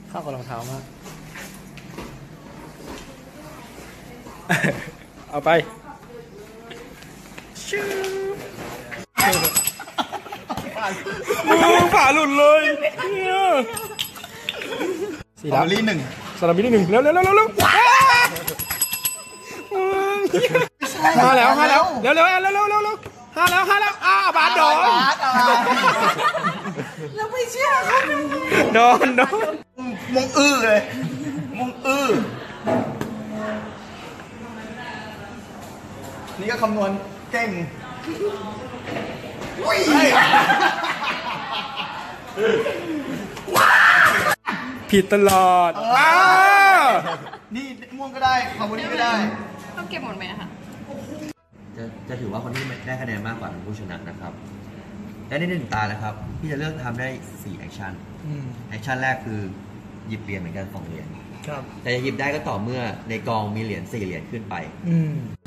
เข้ากับรองเท้ามาก เอาไปชื่อมือฝาหลุดเลยสี่แล้วลี่หนึ่งสลับลี่หนึ่งเร็วเร็วเร็วเร็วห้าแล้วเร็วเร็วเร็วเร็วเร็วเร็วห้าแล้วบาสโดนเราไม่เชื่อเขาโดนมงอื้อเลยมงอื้อนี่ก็คำนวณเก่งผิดตลอดนี่ม่วงก็ได้คำวันนี้ก็ได้ต้องเก็บหมดไหมคะจะถือว่าคนที่ได้คะแนนมากกว่าเป็นผู้ชนะนะครับและใน1 ตานะครับพี่จะเลือกทำได้4แอคชั่นแอคชั่นแรกคือหยิบเหรียญเหมือนกัน2 เหรียญแต่จะหยิบได้ก็ต่อเมื่อในกองมีเหรียญ4 เหรียญขึ้นไป